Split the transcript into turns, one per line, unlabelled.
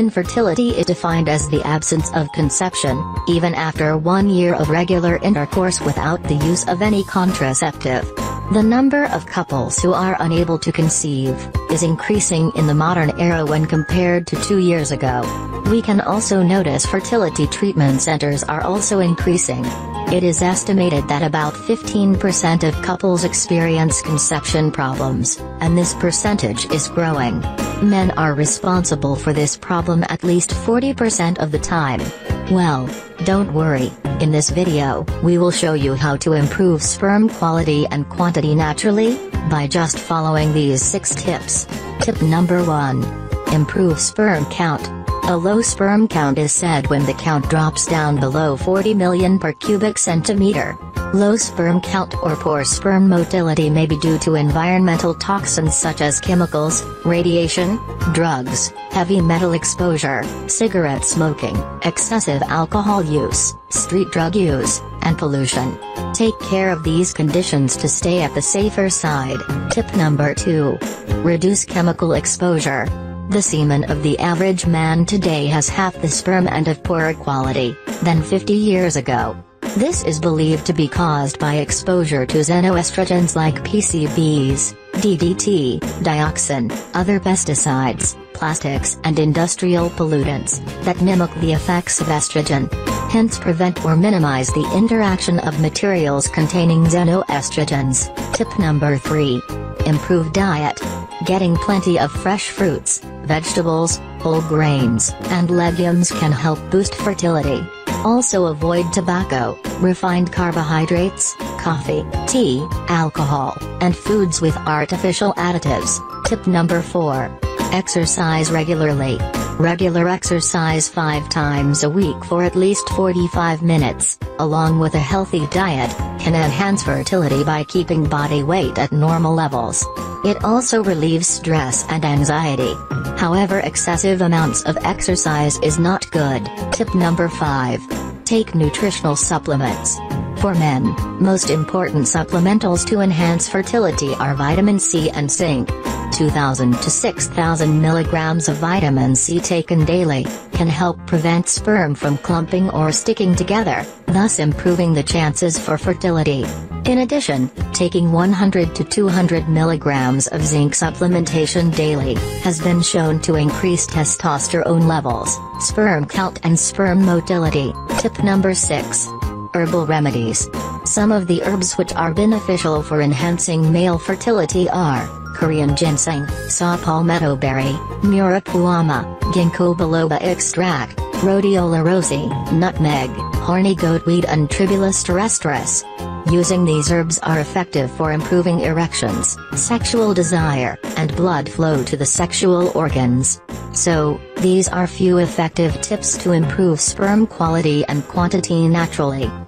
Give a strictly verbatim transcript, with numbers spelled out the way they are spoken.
Infertility is defined as the absence of conception, even after one year of regular intercourse without the use of any contraceptive. The number of couples who are unable to conceive is increasing in the modern era when compared to two years ago. We can also notice fertility treatment centers are also increasing. It is estimated that about fifteen percent of couples experience conception problems, and this percentage is growing. Men are responsible for this problem at least forty percent of the time. Well, don't worry, in this video, we will show you how to improve sperm quality and quantity naturally, by just following these six tips. Tip number one. Improve sperm count. A low sperm count is said when the count drops down below forty million per cubic centimeter. Low sperm count or poor sperm motility may be due to environmental toxins such as chemicals, radiation, drugs, heavy metal exposure, cigarette smoking, excessive alcohol use, street drug use, and pollution. Take care of these conditions to stay at the safer side. Tip number two. Reduce chemical exposure. The semen of the average man today has half the sperm and of poorer quality than fifty years ago. This is believed to be caused by exposure to xenoestrogens like P C Bs, D D T, dioxin, other pesticides, plastics and industrial pollutants that mimic the effects of estrogen. Hence prevent or minimize the interaction of materials containing xenoestrogens. Tip number three. Improve diet. Getting plenty of fresh fruits, vegetables, whole grains, and legumes can help boost fertility. Also avoid tobacco, refined carbohydrates, coffee, tea, alcohol, and foods with artificial additives. Tip number four. Exercise regularly. Regular exercise five times a week for at least forty-five minutes, along with a healthy diet, can enhance fertility by keeping body weight at normal levels. It also relieves stress and anxiety. However, excessive amounts of exercise is not good. Tip number five. Take nutritional supplements. For men, most important supplementals to enhance fertility are vitamin C and zinc. two thousand to six thousand milligrams of vitamin C taken daily can help prevent sperm from clumping or sticking together, thus improving the chances for fertility. In addition, taking one hundred to two hundred milligrams of zinc supplementation daily has been shown to increase testosterone levels, sperm count and sperm motility. Tip number six. Herbal remedies. Some of the herbs which are beneficial for enhancing male fertility are Korean ginseng, saw palmetto berry, murapuama, ginkgo biloba extract, rhodiola rosea, nutmeg, horny goatweed and tribulus terrestris. Using these herbs are effective for improving erections, sexual desire, and blood flow to the sexual organs. So, these are few effective tips to improve sperm quality and quantity naturally.